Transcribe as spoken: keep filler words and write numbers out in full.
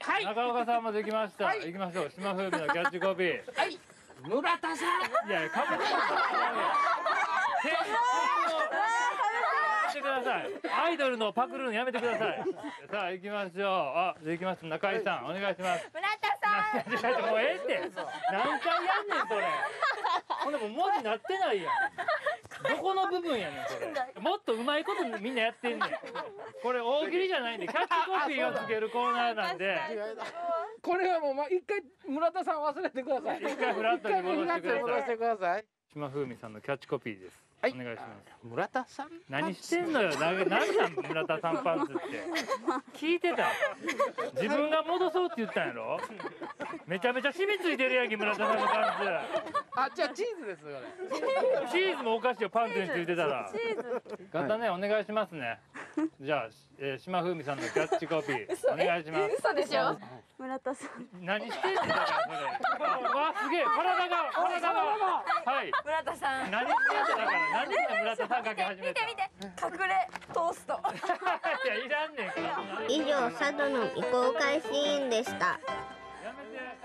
はい。中岡さんもできました。行きましょう。島風美のキャッチコピー。 はい。村田さん。 いやいや、かぶってしてください。アイドルのパクるのやめてください。さあ行きましょう。あ、できました。中井さん、お願いします。 村田さん。 もうええって。何回やんねんそれ。ほんでもう文字なってないやん。どこの部分やねんそれ。もっとうまいことみんなやってんねん。これ大喜利じゃないんでキャッチコピーをつけるコーナーなんで。 これはもうま一回村田さん忘れてください。 一回フラットに戻してください。 戻してください。 島風美さんのキャッチコピーです。お願いします。 村田さん。 何してんのよ。な、なんなん村田さんパンツって。聞いてた。自分が戻そうって言ったんやろ。めちゃめちゃ染みついてるやんけ村田さんのパンツ。 あ、じゃあチーズですよね。 チーズもお菓子をパンツについてたら。方ね、お願いしますね。じゃあ、えー、島風美さんのキャッチコピーお願いします。 嘘でしょ。村田さん。 何してんのだからそれ。わあすげえ体が体がはい。 村田さん。 何してんのだから何で村田さんかけ始めた。 見て見て隠れトースト。 いやいらんねんから。 以上佐渡の未公開シーンでした。